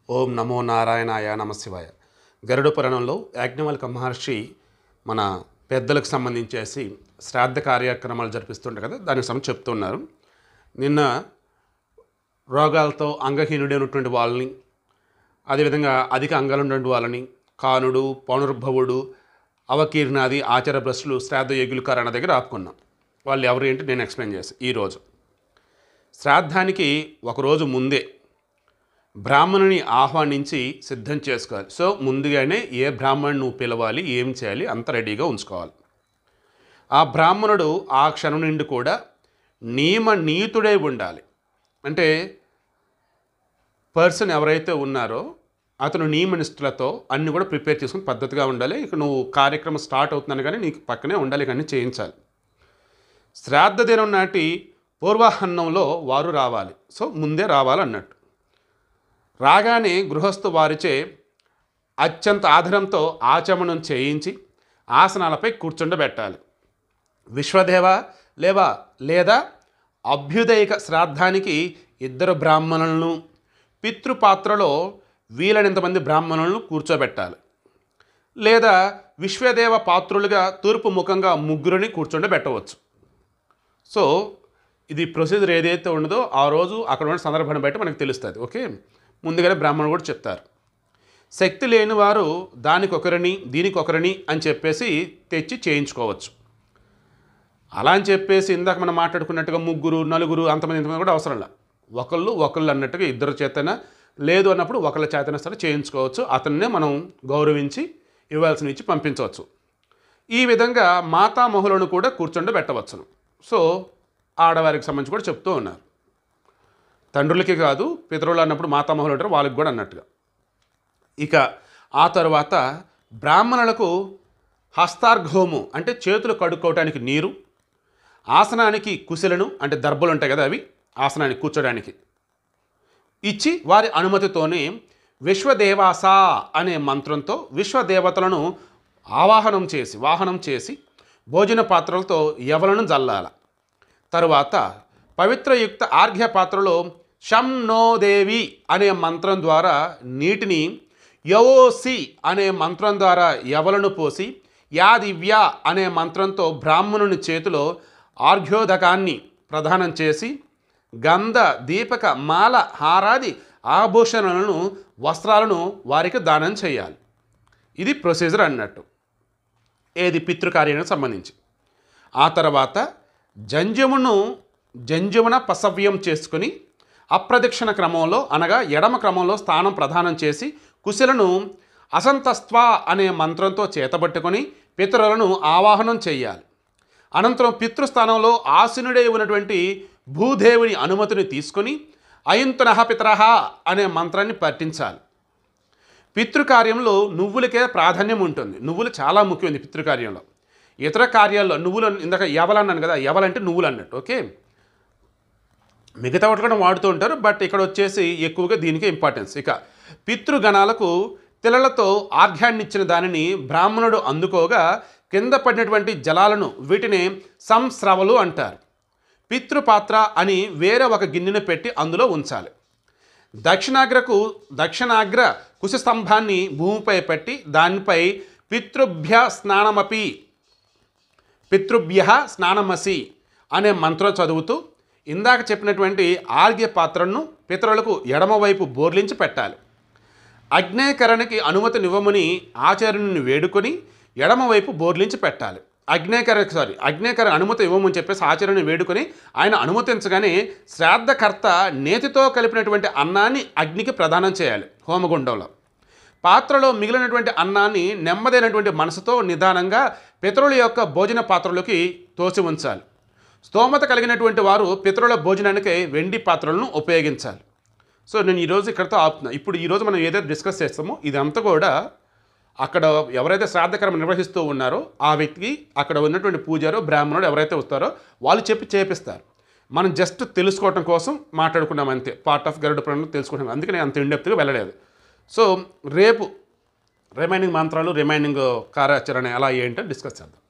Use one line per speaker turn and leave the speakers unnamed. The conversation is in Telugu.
ఓం నమో నారాయణాయ నమశివాయ. గరుడ పురాణంలో యాజ్ఞవల్క మహర్షి మన పెద్దలకు సంబంధించేసి శ్రాద్ధ కార్యక్రమాలు జరిపిస్తుంటారు కదా, దానికి సంబంధించి చెప్తున్నారు. నిన్న రోగాలతో అంగహీనుడైనటువంటి వాళ్ళని, అదేవిధంగా అధిక అంగాలు ఉన్నటువంటి వాళ్ళని, కానుడు, పౌనర్భవుడు, అవకీర్ణాది ఆచార భ్రష్టులు, శ్రాద్ధ యోగులు కారణ దగ్గర ఆపుకున్నాం. వాళ్ళు ఎవరు ఏంటి నేను ఎక్స్ప్లెయిన్ చేస్తాను. ఈరోజు శ్రాద్ధానికి ఒకరోజు ముందే బ్రాహ్మణుని ఆహ్వానించి సిద్ధం చేసుకోవాలి. సో ముందుగానే ఏ బ్రాహ్మణుని నువ్వు పిలవాలి, ఏం చేయాలి అంత రెడీగా ఉంచుకోవాలి. ఆ బ్రాహ్మణుడు ఆ క్షణం నుండి కూడా నియమనీతుడై ఉండాలి. అంటే పర్సన్ ఎవరైతే ఉన్నారో అతను నియమనిష్ఠులతో అన్నీ కూడా ప్రిపేర్ చేసుకుని పద్ధతిగా ఉండాలి. ఇక నువ్వు కార్యక్రమం స్టార్ట్ అవుతున్నాను కానీ నీకు పక్కనే ఉండాలి, కానీ చేయించాలి. శ్రాద్ధ దినం నాటి పూర్వాహన్నంలో వారు రావాలి. సో ముందే రావాలన్నట్టు. రాగానే గృహస్థు వారిచే అత్యంత ఆదరంతో ఆచమనం చేయించి ఆసనాలపై కూర్చుండబెట్టాలి. విశ్వదేవ లేదా అభ్యుదయక శ్రాద్ధానికి 2 బ్రాహ్మణులను, పితృపాత్రలో వీలైనంతమంది బ్రాహ్మణులను కూర్చోబెట్టాలి. లేదా విశ్వదేవ పాత్రులుగా తూర్పు ముఖంగా 3 కూర్చోబెట్టవచ్చు. సో ఇది ప్రొసీజర్ ఏదైతే ఉండదో ఆ రోజు అక్కడ ఉన్న సందర్భాన్ని బట్టి మనకు తెలుస్తుంది. ఓకే, ముందుగానే బ్రాహ్మణులు కూడా చెప్తారు. శక్తి లేని వారు దానికొకరిని దీనికొకరిని అని చెప్పేసి తెచ్చి చేయించుకోవచ్చు. అలా అని చెప్పేసి ఇందాక మనం మాట్లాడుకున్నట్టుగా 3, 4 అంతమంది కూడా అవసరం లేదు. ఒకళ్ళు అన్నట్టుగా 2 చేతన, లేదు అన్నప్పుడు ఒకళ్ళ చేతన సరే చేయించుకోవచ్చు. అతన్నే మనం గౌరవించి ఇవ్వాల్సిన ఇచ్చి పంపించవచ్చు. ఈ విధంగా మాతామహులను కూడా కూర్చోబెట్టవచ్చును. సో ఆడవారికి సంబంధించి కూడా చెప్తూ ఉన్నారు. తండ్రులకి కాదు, పితరులు అన్నప్పుడు మాతామహులు అంటారు, వాళ్ళకి కూడా అన్నట్టుగా. ఇక ఆ తర్వాత బ్రాహ్మణులకు హస్తార్ఘోము అంటే చేతులు కడుక్కోవటానికి నీరు, ఆసనానికి కుశలను అంటే దర్భలు ఉంటాయి కదా, అవి ఆసనానికి కూర్చోడానికి ఇచ్చి వారి అనుమతితోనే విశ్వదేవాస అనే మంత్రంతో విశ్వదేవతలను వాహనం చేసి భోజన పాత్రలతో ఎవలను జల్లాల. తరువాత పవిత్రయుక్త ఆర్ఘ్య పాత్రలో శం నో దేవి అనే మంత్రం ద్వారా నీటిని, యవోసి అనే మంత్రం ద్వారా ఎవలను పోసి, యా దివ్య అనే మంత్రంతో బ్రాహ్మణుని చేతిలో ఆర్ఘ్యోదకాన్ని ప్రదానం చేసి, గంధ దీపక మాల హారాది ఆభూషణలను వస్త్రాలను వారికి దానం చేయాలి. ఇది ప్రొసీజర్ అన్నట్టు, ఏది పితృకార్యానికి సంబంధించి. ఆ తర్వాత జంజమున పసవ్యం చేసుకుని అప్రదక్షిణ క్రమంలో అనగా ఎడమ క్రమంలో స్థానం ప్రదానం చేసి కుశలను అసంతస్త్వ అనే మంత్రంతో చేతబట్టుకొని పితరులను ఆవాహనం చేయాలి. అనంతరం పితృస్థానంలో ఆసీనుడై ఉన్నటువంటి భూదేవుని అనుమతిని తీసుకొని అయింతునః పితరః అనే మంత్రాన్ని పఠించాలి. పితృకార్యంలో నువ్వులకే ప్రాధాన్యం ఉంటుంది. నువ్వులు చాలా ముఖ్యమైనది పితృకార్యంలో. ఇతర కార్యాల్లో నువ్వులు ఇందాక ఎవలన్నాను కదా, ఎవలంటే నువ్వులు అన్నట్టు. ఓకే, మిగతా వాటి కూడా వాడుతూ ఉంటారు, బట్ ఇక్కడ వచ్చేసి ఎక్కువగా దీనికి ఇంపార్టెన్స్. ఇక పితృగణాలకు తిలలతో ఆర్ఘ్యాన్ని ఇచ్చిన దానిని బ్రాహ్మణుడు అందుకోగా కింద పడినటువంటి జలాలను వీటిని సంస్రవలు అంటారు. పితృపాత్ర అని వేరే ఒక గిన్నెను పెట్టి అందులో ఉంచాలి. దక్షిణాగ్ర కుశస్తంభాన్ని భూమిపై పెట్టి దానిపై పితృభ్య స్నానమసి అనే మంత్రం చదువుతూ ఇందాక చెప్పినటువంటి ఆర్ఘ్య పాత్రను పితరులకు ఎడమవైపు బోర్లించి పెట్టాలి. అగ్నేకరణకి అనుమతినివ్వమని ఆచార్యుని వేడుకొని ఎడమవైపు బోర్లించి పెట్టాలి. అగ్నేకర అనుమతి ఇవ్వమని చెప్పేసి ఆచార్యుని వేడుకొని ఆయన అనుమతించగానే శ్రాద్ధకర్త నేతితో కలిపినటువంటి అన్నాన్ని అగ్నికి ప్రదానం చేయాలి. హోమగుండంలో పాత్రలో మిగిలినటువంటి అన్నాన్ని నెమ్మదైనటువంటి మనసుతో నిదానంగా పితరుల యొక్క భోజన పాత్రలోకి తోసి ఉంచాలి. స్తోమత కలిగినటువంటి వారు పితరుల భోజనానికి వెండి పాత్రలను ఉపయోగించాలి. సో నేను ఈరోజు ఇక్కడితో ఆపుతున్నా. ఇప్పుడు ఈరోజు మనం ఏదైతే డిస్కస్ చేస్తామో ఇదంతా కూడా అక్కడ ఎవరైతే శ్రాద్ధకర్మ నిర్వహిస్తూ ఉన్నారో ఆ వ్యక్తికి అక్కడ ఉన్నటువంటి పూజారో బ్రాహ్మణుడు ఎవరైతే వస్తారో వాళ్ళు చెప్పి చేపిస్తారు. మనం జస్ట్ తెలుసుకోవటం కోసం మాట్లాడుకున్నాం అంతే. పార్ట్ ఆఫ్ గరుడ పురాణం తెలుసుకుంటాం, అందుకే నేను అంత ఇన్డెప్త్గా వెళ్ళలేదు. సో రేపు రిమైనింగ్ మంత్రాలు, రిమైనింగ్ కార్యాచరణ ఎలా ఏంటో డిస్కస్ చేద్దాం.